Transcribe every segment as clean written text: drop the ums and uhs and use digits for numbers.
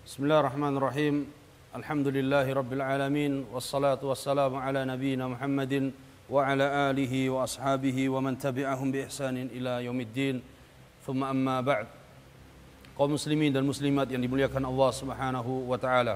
Bismillahirrahmanirrahim. Alhamdulillahi rabbil alamin, wassalatu wassalamu ala nabiyyina Muhammadin wa ala alihi wa ashabihi wa man tabi'ahum bi ihsanin ila yaumiddin. Thumma amma ba'd. Kaum muslimin dan muslimat yang dimuliakan Allah Subhanahu wa taala.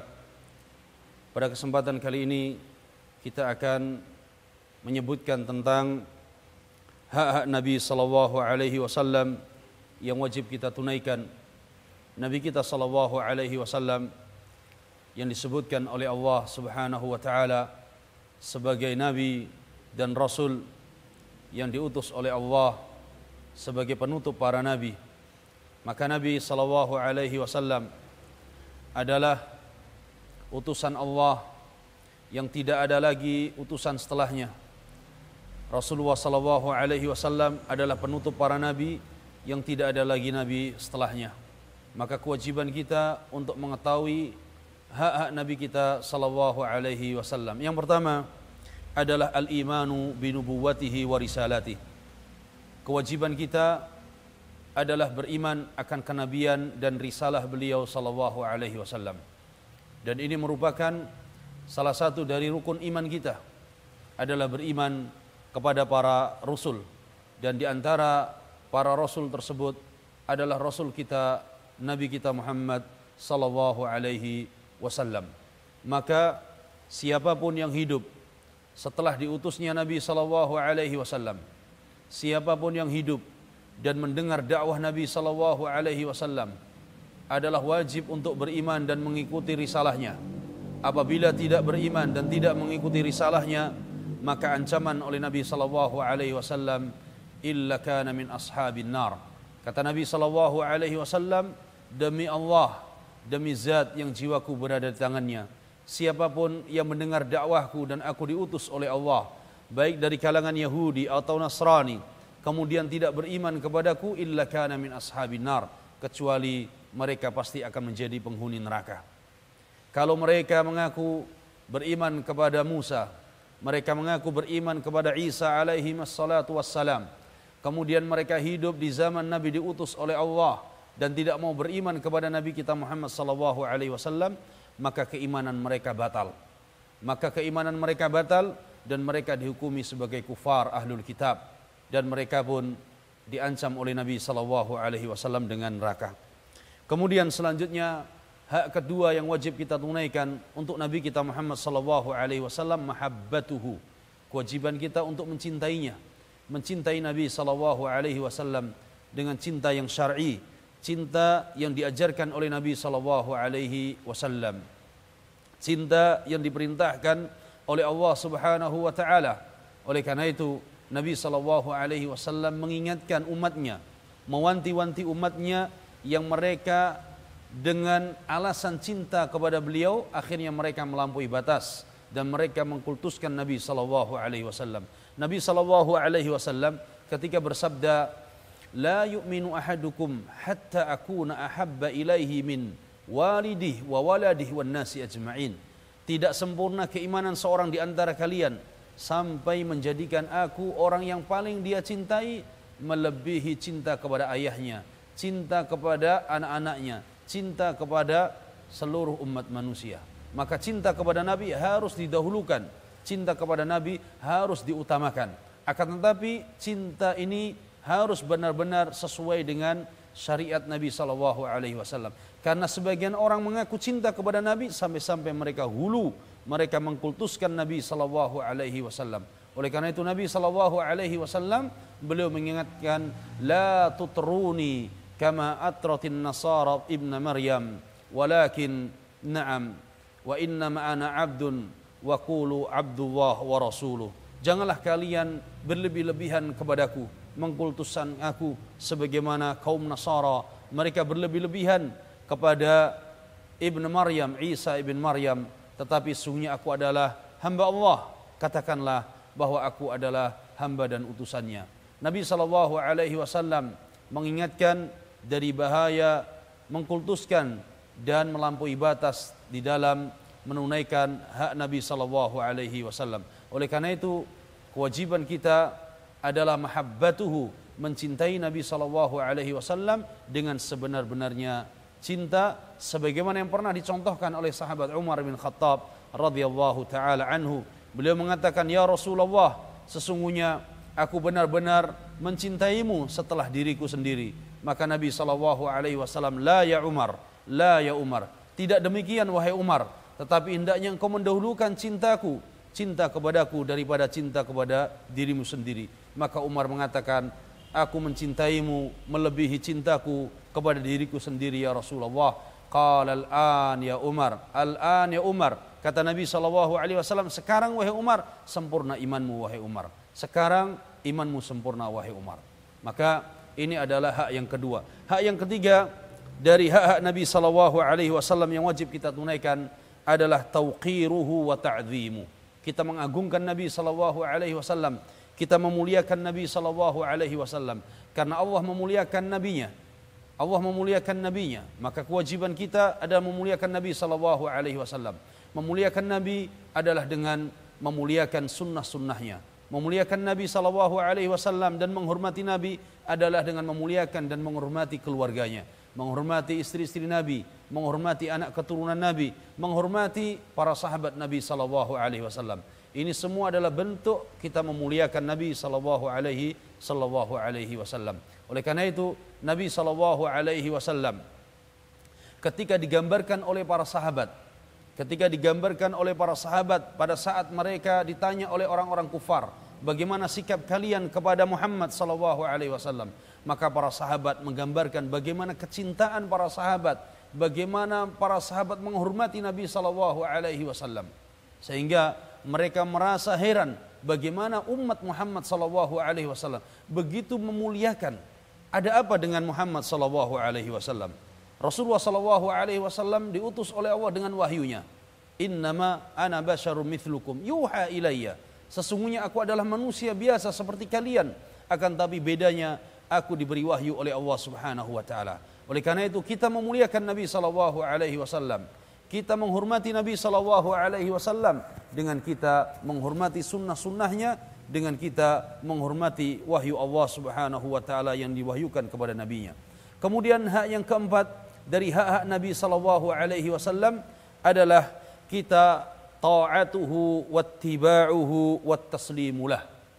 Pada kesempatan kali ini kita akan menyebutkan tentang hak-hak Nabi sallallahu alaihi wasallam yang wajib kita tunaikan. Nabi kita sallallahu alaihi wasallam yang disebutkan oleh Allah Subhanahu wa taala sebagai nabi dan rasul yang diutus oleh Allah sebagai penutup para nabi. Maka Nabi sallallahu alaihi wasallam adalah utusan Allah yang tidak ada lagi utusan setelahnya. Rasulullah sallallahu alaihi wasallam adalah penutup para nabi yang tidak ada lagi nabi setelahnya. Maka kewajiban kita untuk mengetahui hak-hak Nabi kita sallallahu alaihi wasallam. Yang pertama adalah al-imanu binubuwwatihi wa risalatihi. Kewajiban kita adalah beriman akan kenabian dan risalah beliau sallallahu alaihi wasallam. Dan ini merupakan salah satu dari rukun iman kita adalah beriman kepada para rasul, dan di antara para rasul tersebut adalah rasul kita Nabi kita Muhammad sallallahu alaihi wasallam. Maka siapapun yang hidup setelah diutusnya Nabi sallallahu alaihi wasallam, siapapun yang hidup dan mendengar dakwah Nabi sallallahu alaihi wasallam adalah wajib untuk beriman dan mengikuti risalahnya. Apabila tidak beriman dan tidak mengikuti risalahnya, maka ancaman oleh Nabi sallallahu alaihi wasallam, illa kana min ashabin nar. Kata Nabi sallallahu alaihi wasallam, demi Allah, demi zat yang jiwaku berada di tangannya, siapapun yang mendengar dakwahku dan aku diutus oleh Allah, baik dari kalangan Yahudi atau Nasrani, kemudian tidak beriman kepadaku, illa kana min ashabin nar, kecuali mereka pasti akan menjadi penghuni neraka. Kalau mereka mengaku beriman kepada Musa, mereka mengaku beriman kepada Isa alaihi wassalatu wassalam, kemudian mereka hidup di zaman Nabi diutus oleh Allah dan tidak mau beriman kepada Nabi kita Muhammad sallallahu alaihi wasallam, maka keimanan mereka batal. Maka keimanan mereka batal dan mereka dihukumi sebagai kufar ahlul kitab, dan mereka pun diancam oleh Nabi sallallahu alaihi wasallam dengan neraka. Kemudian selanjutnya hak kedua yang wajib kita tunaikan untuk Nabi kita Muhammad sallallahu alaihi wasallam, mahabbatuhu. Kewajiban kita untuk mencintainya. Mencintai Nabi sallallahu alaihi wasallam dengan cinta yang syar'i, cinta yang diajarkan oleh Nabi sallallahu alaihi wasallam, cinta yang diperintahkan oleh Allah Subhanahu wa taala. Oleh karena itu Nabi sallallahu alaihi wasallam mengingatkan umatnya, mewanti-wanti umatnya yang mereka dengan alasan cinta kepada beliau akhirnya mereka melampaui batas dan mereka mengkultuskan Nabi sallallahu alaihi wasallam. Nabi sallallahu alaihi wasallam ketika bersabda, la yu'minu ahadukum hatta akuna ahabba ilaihi min walidih wa waladih wan nasi ajma'in. Tidak sempurna keimanan seorang di antara kalian sampai menjadikan aku orang yang paling dia cintai melebihi cinta kepada ayahnya, cinta kepada anak-anaknya, cinta kepada seluruh umat manusia. Maka cinta kepada Nabi harus didahulukan, cinta kepada Nabi harus diutamakan. Akan tetapi cinta ini harus benar-benar sesuai dengan syariat Nabi sallallahu alaihi wasallam. Karena sebagian orang mengaku cinta kepada Nabi sampai-sampai mereka hulu, mereka mengkultuskan Nabi sallallahu alaihi wasallam. Oleh karena itu Nabi sallallahu alaihi wasallam beliau mengingatkan, la tutruni kama atratin nasara ibn Maryam, walakin na'am wa inna ma'ana abdun wa qulu abdullah wa rasuluh. Janganlah kalian berlebih-lebihan kepadaku, mengkultuskan aku sebagaimana kaum Nasara mereka berlebih-lebihan kepada Ibn Maryam, Isa ibn Maryam, tetapi sungguhnya aku adalah hamba Allah. Katakanlah bahwa aku adalah hamba dan utusannya. Nabi sallallahu alaihi wasallam mengingatkan dari bahaya mengkultuskan dan melampaui batas di dalam menunaikan hak Nabi sallallahu alaihi wasallam. Oleh karena itu kewajiban kita adalah mahabbatuhu, mencintai Nabi sallallahu alaihi wasallam dengan sebenar-benarnya cinta sebagaimana yang pernah dicontohkan oleh sahabat Umar bin Khattab radhiyallahu taala anhu. Beliau mengatakan, "Ya Rasulullah, sesungguhnya aku benar-benar mencintaimu setelah diriku sendiri." Maka Nabi SAW, "La ya Umar, la ya Umar." Tidak demikian wahai Umar, tetapi hendaknya engkau mendahulukan cinta kepadaku daripada cinta kepada dirimu sendiri. Maka Umar mengatakan, "Aku mencintaimu melebihi cintaku kepada diriku sendiri ya Rasulullah." Qala al-an ya Umar, al-an ya Umar. Kata Nabi SAW, "Sekarang wahai Umar, sempurna imanmu wahai Umar. Sekarang imanmu sempurna wahai Umar." Maka ini adalah hak yang kedua. Hak yang ketiga dari hak-hak Nabi SAW yang wajib kita tunaikan adalah tauqiruhu wa ta'zimu. Kita mengagungkan Nabi SAW, kita memuliakan Nabi SAW karena Allah memuliakan nabinya. Allah memuliakan nabinya, maka kewajiban kita adalah memuliakan Nabi SAW. Memuliakan Nabi adalah dengan memuliakan sunnah-sunnahnya. Memuliakan Nabi SAW dan menghormati Nabi adalah dengan memuliakan dan menghormati keluarganya, menghormati istri-istri Nabi, menghormati anak keturunan Nabi, menghormati para sahabat Nabi SAW. Ini semua adalah bentuk kita memuliakan Nabi sallallahu alaihi wasallam. Oleh karena itu Nabi sallallahu alaihi wasallam ketika digambarkan oleh para sahabat pada saat mereka ditanya oleh orang-orang kufar, bagaimana sikap kalian kepada Muhammad sallallahu alaihi wasallam? Maka para sahabat menggambarkan bagaimana kecintaan para sahabat, bagaimana para sahabat menghormati Nabi sallallahu alaihi wasallam. Sehingga mereka merasa heran bagaimana umat Muhammad sallallahu alaihi wasallam begitu memuliakan. Ada apa dengan Muhammad sallallahu alaihi wasallam? Rasulullah sallallahu alaihi wasallam diutus oleh Allah dengan wahyunya. Innama ana basyarum mithlukum yuha ilayya. Sesungguhnya aku adalah manusia biasa seperti kalian, akan tapi bedanya aku diberi wahyu oleh Allah Subhanahu wa taala. Oleh karena itu kita memuliakan Nabi sallallahu alaihi wasallam. Kita menghormati Nabi sallallahu alaihi wasallam dengan kita menghormati sunnah-sunnahnya, dengan kita menghormati wahyu Allah Subhanahu wa taala yang diwahyukan kepada nabinya. Kemudian hak yang keempat dari hak-hak Nabi sallallahu alaihi wasallam adalah kita ta'atuhu wattiba'uhu wattaslimulah.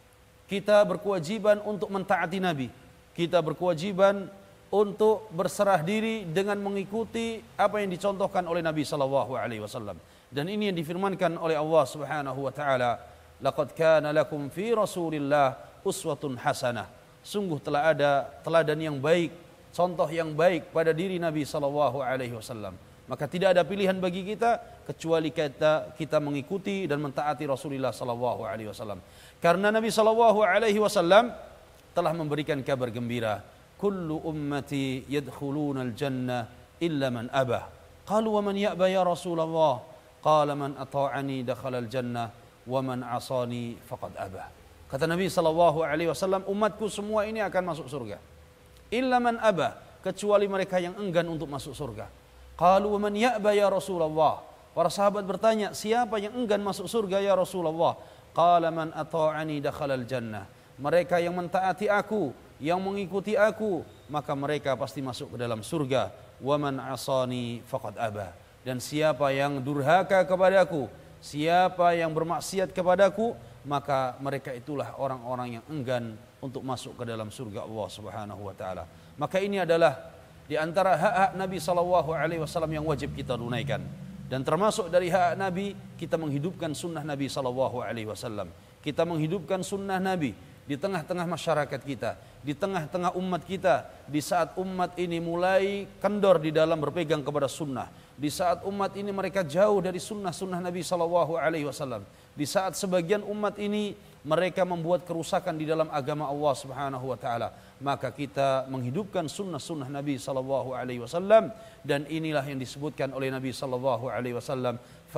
Kita berkewajiban untuk mentaati Nabi. Kita berkewajiban untuk berserah diri dengan mengikuti apa yang dicontohkan oleh Nabi sallallahu alaihi wasallam. Dan ini yang difirmankan oleh Allah Subhanahu wa taala, "Laqad kana lakum fi Rasulillah uswatun hasanah." Sungguh telah ada teladan yang baik, contoh yang baik pada diri Nabi sallallahu alaihi wasallam. Maka tidak ada pilihan bagi kita kecuali kita mengikuti dan mentaati Rasulullah sallallahu alaihi wasallam. Karena Nabi sallallahu alaihi wasallam telah memberikan kabar gembira, kullu ummati yadkhuluna al-jannah illa man abah. Qalu wa man ya'ba ya Rasulullah? Qala man ata'ani dakhala al-jannah wa man 'asani faqad abah. Kata Nabi sallallahu alaihi wasallam, umatku semua ini akan masuk surga. Illa man abah, kecuali mereka yang enggan untuk masuk surga. Qalu wa man ya'ba ya Rasulullah? Para sahabat bertanya, siapa yang enggan masuk surga ya Rasulullah? Qala man ata'ani dakhala al-jannah. Mereka yang mentaati aku, yang mengikuti aku, maka mereka pasti masuk ke dalam surga. Wa man 'asani faqad aba. Dan siapa yang durhaka kepadaku, siapa yang bermaksiat kepadaku, maka mereka itulah orang-orang yang enggan untuk masuk ke dalam surga Allah Subhanahu wa taala. Maka ini adalah di antara hak-hak Nabi sallallahu alaihi wasallam yang wajib kita tunaikan. Dan termasuk dari hak Nabi, kita menghidupkan sunnah Nabi sallallahu alaihi wasallam. Kita menghidupkan sunnah Nabi di tengah-tengah masyarakat kita, di tengah-tengah umat kita, di saat umat ini mulai kendor di dalam berpegang kepada sunnah, di saat umat ini mereka jauh dari sunnah-sunnah Nabi sallallahu alaihi wasallam, di saat sebagian umat ini mereka membuat kerusakan di dalam agama Allah Subhanahu wa taala, maka kita menghidupkan sunnah-sunnah Nabi sallallahu alaihi wasallam. Dan inilah yang disebutkan oleh Nabi sallallahu alaihi wasallam,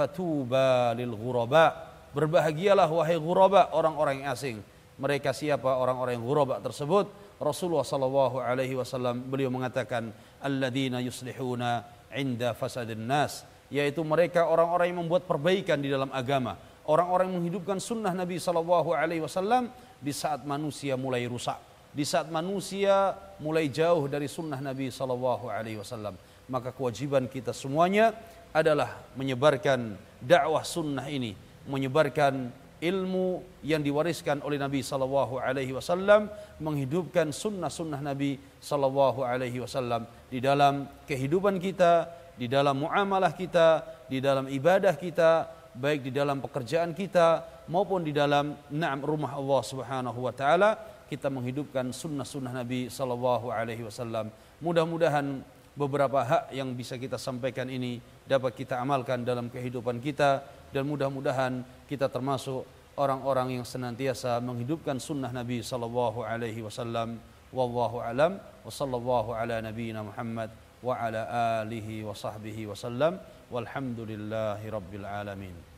fatuba lil ghuraba. Berbahagialah wahai ghuraba, orang-orang yang asing. Mereka siapa orang-orang yang ghuraba tersebut? Rasulullah sallallahu alaihi wasallam beliau mengatakan, alladzina yuslihuna 'inda fasadin nas, yaitu mereka orang-orang yang membuat perbaikan di dalam agama, orang-orang yang menghidupkan sunnah Nabi sallallahu alaihi wasallam di saat manusia mulai rusak, di saat manusia mulai jauh dari sunnah Nabi sallallahu alaihi wasallam. maka kewajiban kita semuanya adalah menyebarkan dakwah sunnah ini, menyebarkan ilmu yang diwariskan oleh Nabi sallallahu alaihi wasallam, menghidupkan sunnah-sunnah Nabi sallallahu alaihi wasallam di dalam kehidupan kita, di dalam muamalah kita, di dalam ibadah kita, baik di dalam pekerjaan kita maupun di dalam rumah Allah Subhanahu wa taala, kita menghidupkan sunnah-sunnah Nabi sallallahu alaihi wasallam. Mudah-mudahan beberapa hak yang bisa kita sampaikan ini dapat kita amalkan dalam kehidupan kita, dan mudah-mudahan kita termasuk orang-orang yang senantiasa menghidupkan sunnah Nabi sallallahu alaihi wasallam. Wallahu alam wa sallallahu ala nabiyyina Muhammad wa ala alihi wa sahbihi wasallam walhamdulillahi rabbil alamin.